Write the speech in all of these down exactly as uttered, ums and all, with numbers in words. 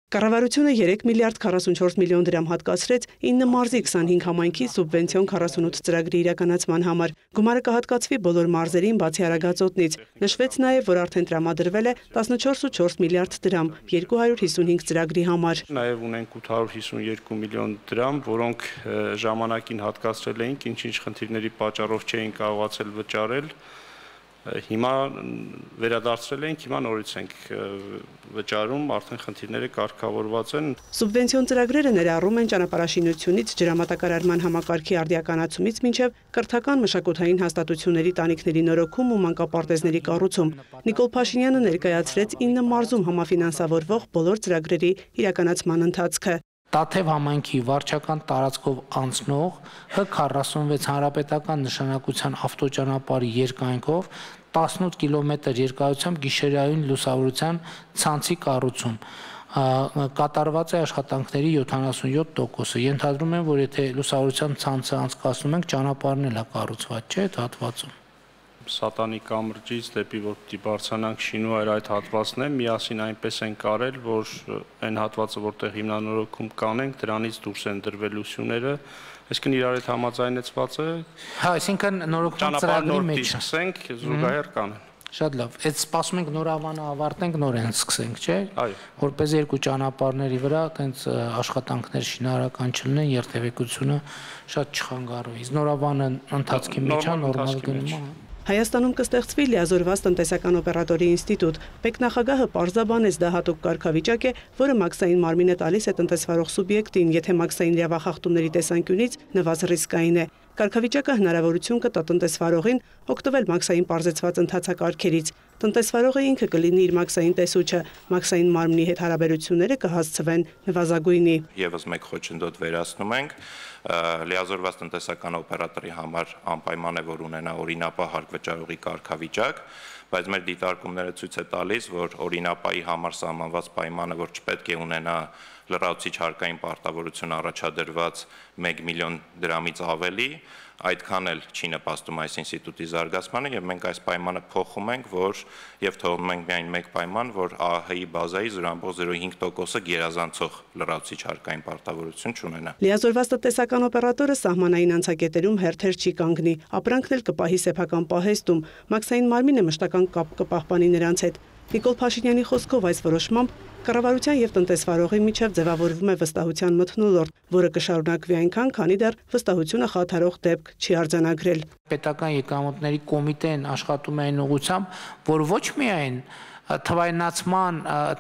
Կառավարությունը երեք միլիարդ քառասունչորս միլիոն դրամ հատկացրեց ինը մարզի քսանհինգ համայնքի սուբվենցիոն քառասունութ ծրագրի իրականացման համար։ Գումարը կհատկացվի բոլոր մարզերին բացի Արագածոտնից։ Նշվեց նաև, որ արդեն տրամադրվել է տասնչորս ու չորս միլիարդ դրամ երկու հարյուր հիսունհինգ ծրագրի համար։ Նաև ունենք ութ հարյուր հիսունյոթ միլիոն դրամ, որոնք ժամանակին հատկացրել էինք, ինչ-ինչ խնդիրների պատճառով չէին կարողացել վճարել։ Հիմա վերադարձրել ենք, հիմա նորից ենք վճարում, արդեն խնդիրները կարգավորված են։ Սուբվենցիոն ծրագրերը ներառում են ճանապարհաշինությունից, ջրամատակարարման համակարգի արդիականացումից մինչև կրթական մշակութային հաստատությունների տանիքների նորոգում ու մանկապարտեզների կառուցում։ Նիկոլ Փաշինյանը ներկայացրեց ինը մարզում համաֆինանսավորվող բոլոր ծրագրերի իրականացման ընթացքը։ Տաթև համայնքի վարչական տարածքով անցնող Հ քառասունվեց հանրապետական նշանակության ավտոճանապարհի երկայնքով տասնութ կիլոմետր երկարությամբ գիշերային լուսավորության ցանցի կառուցում կատարված է աշխատանքների յոթանասունյոթ տոկոսը։ Ենթադրում եմ, որ եթե լուսավորության ցանցը անցկացնում ենք, ճանապարհն էլ է կառուցված, չէ՞, այդ հատվածում։ Սատանի կամրջից դեպի որ պիտի բարձրանանք Շինուայր այդ հատվածն է, միասին այնպես են կարել, որ այն հատվածը, որտեղ հիմնանորոգում կանենք, դրանից դուրս են դրվել ուսումները, այսինքն իրար հետ համաձայնեցված է։ Հա, այսինքն նորոգում ծրագրի մեջ սկսենք, զուգահեռ կանեն։ Շատ լավ։ Այդ սպասում ենք նորավանը ավարտենք, նորեն սկսենք, չէ՞։ Այո։ Որպես երկու ճանապարհների վրա այտենց աշխատանքներ շինարարական չլինեն, երթևեկությունը շատ չխանգարվի։ Իսկ նորավանը ընթացքի մեջ է, նորմալ գնում է։ Հայաստանում կստեղծվի լիազորված տնտեսական օպերատորի ինստիտուտ։ Պետնախագահը պարզաբանեց դա հատուկ կարգավիճակ է, որը մաքսային մարմինը տալիս է տնտեսվարող սուբյեկտին, եթե մաքսային իրավախախտումների տեսանկյունից նվազ ռիսկային է։ Կարգավիճակը հնարավորություն կտա տնտեսվարողին օգտվել մաքսային պարզեցված ընթացակարգերից։ Տնտեսվարողը ինքը կլինի իր մաքսային տեսուչը, մաքսային մարմնի հետ հարաբերությունները կհասցվեն նվազագույնի։ Եվս մեկ խոչընդոտ վերացնում ենք, լիազորված տնտեսական օպերատորի համար անպայման է, որ ունենա օրինապահ հարկվճարողի կարգավիճակ, բայց մեր դիտարկումները ցույց է տալիս, որ օրինապահի համար սահմանված պայմանը, որ չպետք է ունենա լրացուցիչ հարկային պարտավորություն առաջադրված մեկ միլիոն դրամից ավելի, այդքան էլ չի նպաստում այս ինստիտուտի զարգացմանը եւ մենք այս պայմանը փոխում ենք, որ եւ թողնում ենք միայն մեկ պայման, որ ԱՀ հ-ի բազայի զրո կoma զրո հինգ տոկոսը գերազանցող լրացուցիչ հարկային պարտավորություն չունենա։ Լիազորված տնտեսական օպերատորը սահմանային անցակետերում հերթեր չի կանգնի, ապրանքն էլ կպահի սեփական պահեստում, մաքսային մարմինը մշտական կապ կպահպանի նրանց հետ։ Նիկոլ Փաշինյանի խոսքով այս որոշմամբ կառավարության եւ տնտեսվարողի միջև ձևավորվում է վստահության մթնոլորտ, որը կշարունակվի այնքան, քանի դեռ վստահությունը խաթարող դեպք չի արձանագրել։ Պետական եկամուտների կոմիտեն աշխատում է այն ուղղությամբ, որ ոչ միայն թվայնացման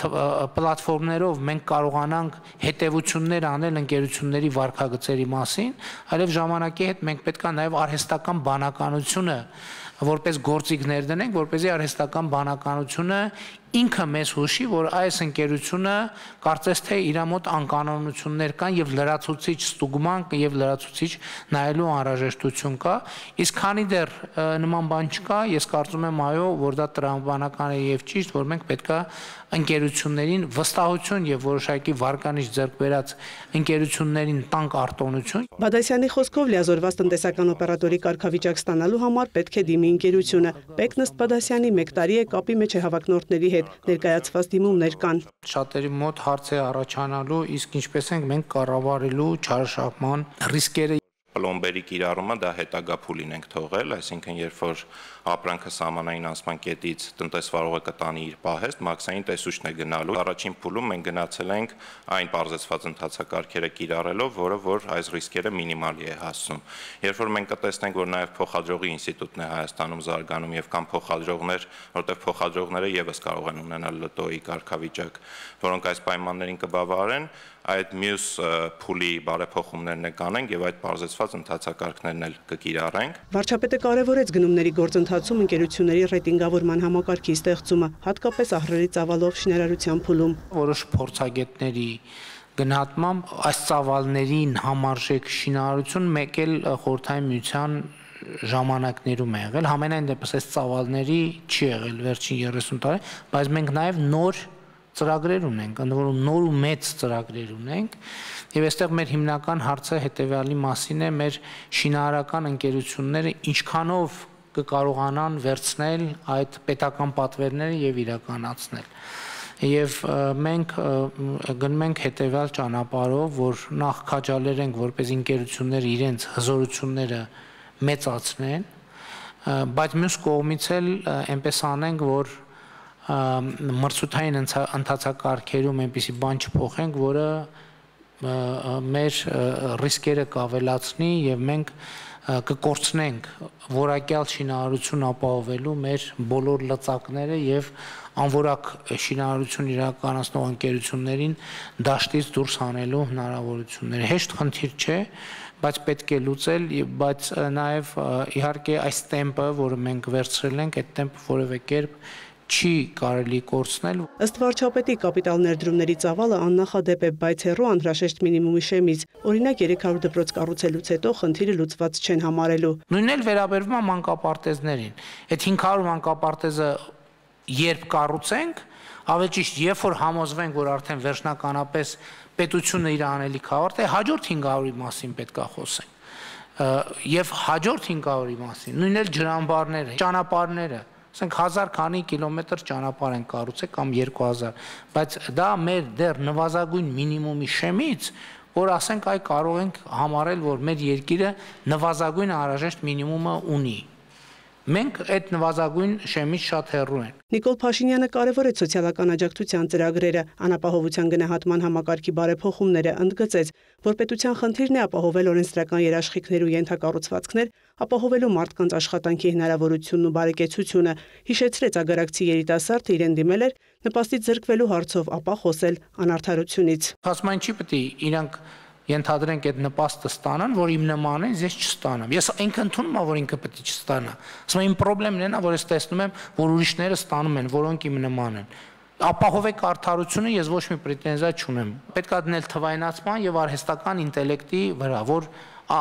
պլատֆորմներով մենք կարողանանք հետևություններ անել ընկերությունների վարքագծերի մասին, այլև ժամանակի հետ մենք պետք է նաև արհեստական բանականությունը որպես գործիք ներդնենք, որպեսզի արհեստական բանականությունը ինքը մեզ հուշի, որ այս ընկերությունը կարծես թե իր մոտ անկանոնություններ կան եւ լրացուցիչ ստուգման եւ լրացուցիչ նայելու անհրաժեշտություն կա, իսկ քանի դեռ նման բան չկա, ես կարծում եմ այո, որ դա տրամաբանական է եւ ճիշտ, որ մենք պետքա ընկերություններին վստահություն եւ որոշակի վարկանիշ ձեռք բերած ընկերություններին տանք արտոնություն։ Բադասյանի խոսքով լիազորված տնտեսական օպերատորի կարգավիճակ ստանալու համար պետք է դիմի ընկերությունը։ Պեկն ըստ Բադասյանի մեկ տարի է կապի մեջ է հավակնորդների հետ, ներկայացված դիմումներ կան։ Շատերի մոտ հարց է առաջանալու, իսկ ինչպես ենք մենք կառավարելու չարաշահման ռիսկերը։ Պլոմբերի կիրառումը դա հետագա փուլին ենք թողել, այսինքն երբ որ ապրանքը սահմանային անցման կետից տնտեսվարողը կտանի իր պահեստ, մաքսային տեսուչն է գնալու։ Առաջին փուլում մենք գնացել ենք այն պարզեցված ընթացակարգերը կիրառելով, որը որ այս ռիսկերը մինիմալի է հասցնում։ Երբ որ մենք կտեսնենք, որ նաև փոխադրողի ինստիտուտն է Հայաստանում զարգանում եւ կամ փոխադրողներ, որտեղ փոխադրողները եւս կարող են ունենալ լտոյի կարգավիճակ, որոնք այս պայմաններին կբավարարեն, այդ մյուս փուլի բարեփոխումներն կանենք եւ այդ պարզեցված ընթացակարգներն էլ կկիրառենք։ Վարչապետը կարևորեց գնումների գործընթացում ընկերությունների ռեյտինգավորման համակարգի ստեղծումը, հատկապես ահռելի ծավալով շինարարության փուլում։ Որոշ փորձագետների գնահատմամբ այս ծավալներին համարժեք շինարարություն մեկ էլ խորհրդային միության ժամանակներում է եղել, համենայն դեպս այս ծավալների չի եղել վերջին երեսուն տարի, բայց մենք նաեւ նոր ծրագրեր ունենք, ընդ որում նոր ու մեծ ծրագրեր ունենք, եւ այստեղ մեր հիմնական հարցը հետեւյալի մասին է, մեր շինարարական ընկերությունները ինչքանով կկարողանան վերցնել այդ պետական պատվերները եւ իրականացնել։ Եվ մենք գնում ենք հետևյալ ճանապարհով, որ նախ քաջալերենք, որպես ընկերությունները իրենց հզորությունները մեծացնեն, բայց մյուս կողմից էլ այնպես անենք, որ մրցութային ընթացակարգերում այնպիսի բան չփոխենք, որը մեր ռիսկերը կավելացնի եւ մենք կկորցնենք որակյալ շինարարություն ապահովելու մեր բոլոր լծակները եւ անորակ շինարարություն իրականացնող ընկերություններին դաշտից դուրս հանելու հնարավորությունները։ Հեշտ խնդիր չէ, բայց պետք է լուծել, բայց նաեւ իհարկե այս տեմպը, որը մենք վերցրել ենք, այդ տեմպը որևէ կերպ չի կարելի կորցնել։ Ըստ վարչապետի կապիտալ ներդրումների ծավալը աննախադեպ է, բայց հեռու անհրաժեշտ մինիմումի շեմից։ Օրինակ երեք հարյուր դպրոց կառուցելուց հետո խնդիրը լուծված չեն համարելու։ Նույնն էլ վերաբերվում է մանկապարտեզներին։ Այդ հինգ հարյուր մանկապարտեզը երբ կառուցենք, ավելի ճիշտ, երբ որ համոզվենք, որ արդեն վերջնականապես պետությունը իր անելիք հավարտ է, հաջորդ հինգ հարյուրի մասին պետք է խոսենք։ Եվ հաջորդ հինգ հարյուրի մասին, նույնն էլ ջրամբարները, ճանապարհները, ասենք հազար քանի կիլոմետր ճանապարհ են կառուցել կամ երկու հազար, բայց դա մեր դեռ նվազագույն մինիմումի շեմից, որ ասենք այ կարող ենք համարել, որ մեր երկիրը նվազագույն անհրաժեշտ մինիմումը ունի։ Մենք այդ նվազագույն շեմից շատ հեռու ենք։ Նիկոլ Փաշինյանը կարևորեց սոցիալական աջակցության ծրագրերը, անապահովության գնահատման համակարգի բարեփոխումները, ընդգծեց, որ պետության խնդիրն է ապահովել օրենսդրական երաշխիքներ ու ենթակառուցվածքներ, ապահովելու մարդկանց աշխատանքի հնարավորությունն ու բարեկեցությունը, հիշեցրեց ագարակցի երիտասարդը իրեն դիմել էր նպաստից զրկվելու հարցով, ապա խոսել անարդարությունից։ Հասման չի պետք է իրանք ենթադրենք այդ նպաստը ստանան, որ իմ նման են, ես չստանամ։ Ես ինքը ընդունում եմ, որ ինքը պետք է չստանա։ Ասում եմ, իմ խնդրեմն է նա, որ ես տեսնում եմ, որ ուրիշները ստանում են, որոնք իմ նման են։ Ապահովեք արդարությունը, ես ոչ մի պրետենզիա չունեմ։ Պետք է դնել թվայնացման եւ արհեստական ինտելեկտի վրա, որ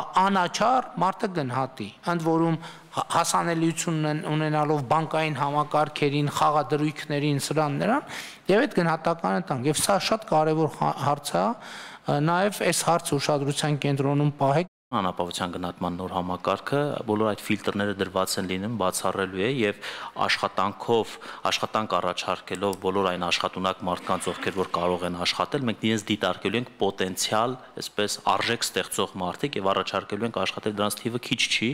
անաչառ մարդը գնահատի, ընդ որում հասանելիություն ունենալով բանկային համակարգերին, խաղադրույքներին, սրան նրան, եւ այդ գնահատականը տանք։ Եվ սա շատ կարեւոր հարց է, նաեւ այս հարցը ուշադրության կենտրոնում պահեք։ Անապահովության գնահատման նոր համակարգը բոլոր այդ ֆիլտրները դրված են լինում, բացառելու է եւ աշխատանքով, աշխատանք առաջարկելով բոլոր այն աշխատունակ մարդկանց, ովքեր որ կարող են աշխատել, մենք իրենց դիտարկելու ենք պոտենցիալ, այսպես արժեք ստեղծող մարդիկ եւ առաջարկելու ենք աշխատել, դրանց թիվը քիչ չի,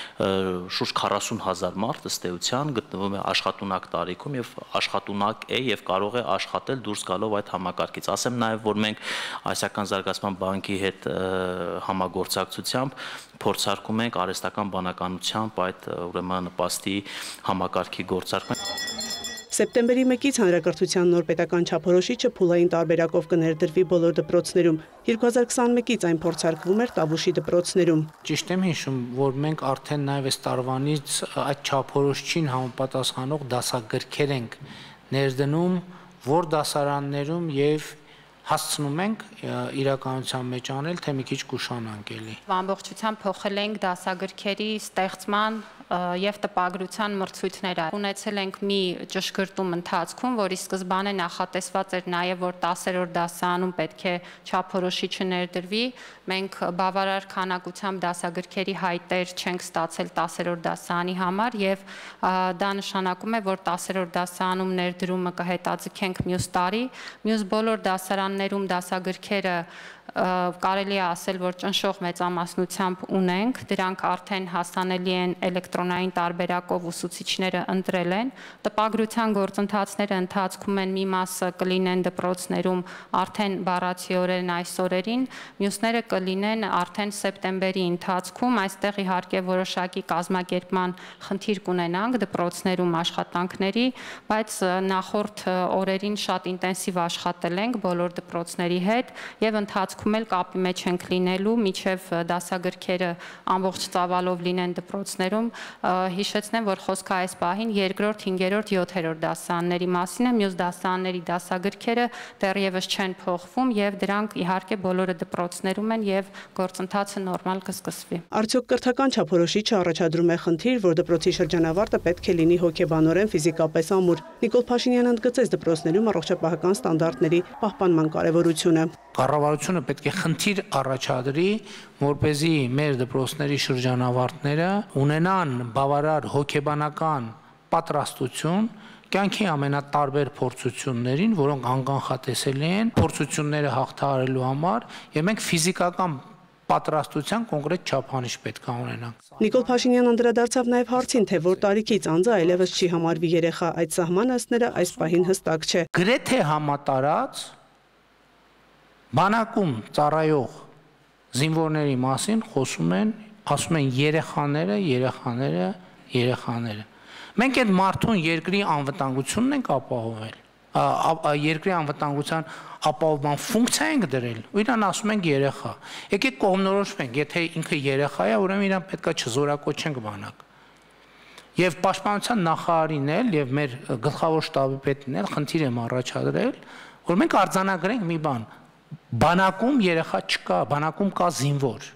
շուրջ քառասուն հազար մարդ ըստ էության գտնվում է աշխատունակ տարիքում եւ աշխատունակ է եւ կարող է աշխատել դուրս գալով այդ համակարգից։ Ասեմ նաեւ, որ մենք Ասիական զարգացման բանկի հետ համագործակցություն փորձարկում ենք արհեստական բանականությամբ այդ ուրեմն նպաստի համակարգի գործարկման։ Սեպտեմբերի մեկից հանրակրթության նոր պետական չափորոշիչը փուլային տարբերակով կներդրվի բոլոր դպրոցներում։ երկու հազար քսանմեկից այն փորձարկվում էր Տավուշի դպրոցներում։ Ճիշտ եմ հիշում, որ մենք արդեն նաև այս տարվանից այդ չափորոշիչին համապատասխանող դասագրքեր ենք ներդնում, որ դասարաններում եւ հասցնում ենք իրականության մեջ անել, թե մի քիչ կուշանանք էլի։ Ամբողջությամբ փոխել ենք դասագրքերի ստեղծման եւ տպագրության մրցույթները։ Ունեցել ենք մի ճշգրտում ընթացքում, որի սկզբանե նախատեսված էր նաեւ, որ տասերորդ դասարանում պետք է չափորոշիչը ներդրվի։ Մենք բավարար քանակությամբ դասագրքերի հայտեր չենք ստացել տասերորդ դասարանի համար եւ դա նշանակում է, որ տասերորդ դասարանում ներդրումը կհետաձգենք մյուս տարի, մյուս բոլոր դասարաններում դասագրքերը կարելի է ասել, որ ճնշող մեծամասնությամբ ունենք, դրանք արդեն հասանելի են էլեկտրոնային տարբերակով ուսուցիչները ընտրել են, տպագրության գործընթացները ընթացքում են, մի մասը կլինեն դպրոցներում արդեն բառացիորեն այս օրերին, մյուսները կլինեն արդեն սեպտեմբերի ընթացքում, այստեղ իհարկե որոշակի կազմակերպման խնդիր կունենանք դպրոցներում աշխատանքների, բայց նախորդ օրերին շատ ինտենսիվ աշխատել ենք բոլոր դպրոցների հետ եւ ընթացքում էլ կապի մեջ ենք լինելու, միջև դասագրքերը ամբողջ ծավալով լինեն դպրոցներում, հիշեցնեմ, որ խոսքը այս պահին երկրորդ, հինգերորդ, յոթերորդ դասարանների մասին է, մյուս դասարանների դասագրքերը դեռևս չեն փոխվում եւ դրանք իհարկե բոլորը դպրոցներում են եւ գործընթացը նորմալ կսկսվի։ Արդյոք կրթական չափորոշիչը առաջադրում է խնդիր, որ դպրոցի շրջանավարտը պետք է լինի հոգեբանորեն ֆիզիկապես ամուր։ Նիկոլ Փաշինյանը ընդգծեց դպրոցներում առողջապահական ստանդարտների պահպանման կարևորությունը։ Կառավարությունը պետք է խնդիր առաջադրի, որպեսզի մեր դպրոցների շրջանավարտները ունենան բավարար հոգեբանական պատրաստություն կյանքի ամենատարբեր փորձություններին, որոնք անկանխատեսելի են, փորձությունները հաղթահարելու համար, եւ մենք ֆիզիկական պատրաստության կոնկրետ չափանիշ պետք է ունենանք։ Նիկոլ Փաշինյանն անդրադարձավ նաև հարցին, թե որ տարիքից անձը այլևս չի համարվի երեխա, այդ սահմանը ըստ նրա այս պահին հստակ չէ։ Գրեթե համատարած բանակում ծառայող զինվորների մասին խոսում են, ասում են երեխաները, երեխաները, երեխաները։ Մենք այդ մարդուն երկրի անվտանգությունն ենք ապահովել, երկրի անվտանգության ապահովման ֆունկցիա ենք դրել, ու իրան ասում ենք երեխա։ Եկեք կողմնորոշվենք, եթե ինքը երեխա է, ուրեմն իրան պետք է չզորակոչենք բանակ։ Եվ պաշտպանության նախարարին էլ եւ մեր գլխավոր շտաբի պետին էլ խնդիր եմ առաջադրել, որ մենք արձանագրենք մի բան, բանակում երեխա չկա, բանակում կա զինվոր։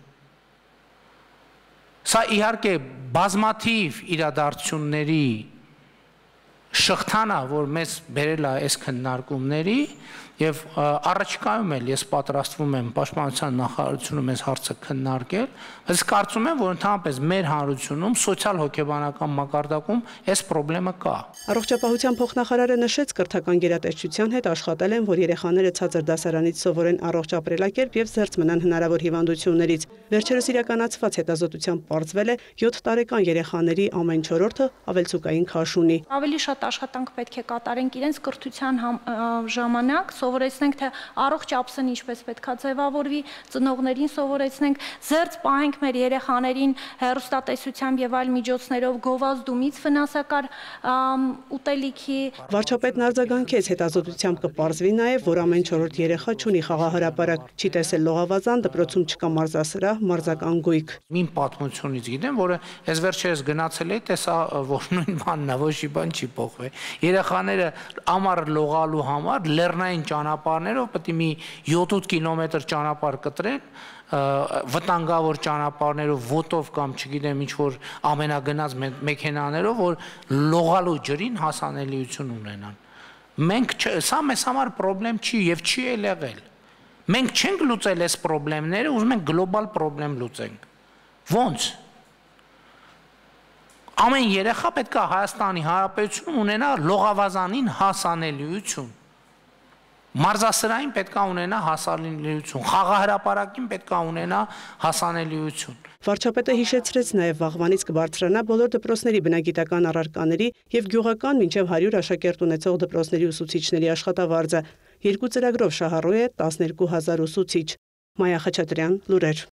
Սա իհարկե բազմաթիվ իրադարձությունների շղթան է, որ մեզ բերել է այս քննարկումների, եւ առաջիկայում էլ ես պատրաստվում եմ պաշտպանության նախարարությունում այս հարցը քննարկել, բայց կարծում եմ, որ ընդհանրապես մեր հանրությունում սոցիալ-հոգեբանական մակարդակում այս խնդիրը կա։ Առողջապահության փոխնախարարը նշեց, կրթական գերատեսչության հետ աշխատել են, որ երեխաները ցածր դասարանից սովորեն առողջ ապրելակերպ եւ զերծ մնան հնարավոր հիվանդություններից։ Վերջերս իրականացված հետազոտությամբ պարզվել է յոթ տարեկան երեխաների ամեն չորրորդը ավելցուկային քաշ ունի։ Ավելի շատ աշխատանք պետք է կատարենք իրենց կրթության ժամանակ, սովորեցնենք, թե առողջ ապսն ինչպես պետք է ձևավորվի, ծնողներին սովորեցնենք, զերծ պահենք մեր երեխաներին հեռուստատեսությամբ եւ այլ միջոցներով գովազդումից վնասակար ուտելիքի։ Վարչապետն արձագանքեց, հետազոտությամբ կպարզվի նաեւ, որ ամեն չորրորդ երեխա չունի խաղահրապարակ, չի տեսել լողավազան, դպրոցում չկա մարզասրահ, մարզական գույք։ Մին պատմությունից գիտեմ, որը ես վերջերս գնացել էի, տեսա, որ նույն բանն է, ոչ մի բան չի փոխվել։ Երեխաները ամառ լողալու համար լեռնային ճանապարհներով պետք է մի յոթ-ութ կիլոմետր ճանապարհ կտրեն, վտանգավոր ճանապարհներով ոտով կամ չգիտեմ ինչ որ ամենագնաց մեքենաներով, որ լողալու ջրին հասանելիություն ունենան։ Մենք սա մեզ համար խնդրեմ չի եւ չի էլ եղել։ Մենք չենք լուծել այս խնդիրները, ուզում ենք գլոբալ խնդրեմ լուծենք։ Ոնց։ Ամեն երեխա պետք է Հայաստանի Հանրապետությունում ունենա լողավազանին հասանելիություն։ Մարզասրահին պետք է ունենա հասանելիություն, խաղահրապարակին պետք է ունենա հասանելիություն։ Վարչապետը հիշեցրեց նաև վաղվանից կբարձրանա բոլոր դպրոցների բնագիտական առարկաների եւ գյուղական մինչեւ հարյուր աշակերտ ունեցող դպրոցների ուսուցիչների աշխատավարձը։ Երկու ծրագրով շահառու է տասներկու հազար ուսուցիչ։ Մայա Խաչատրյան, լուրեր։